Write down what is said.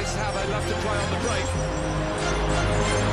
is how they love to play on the break.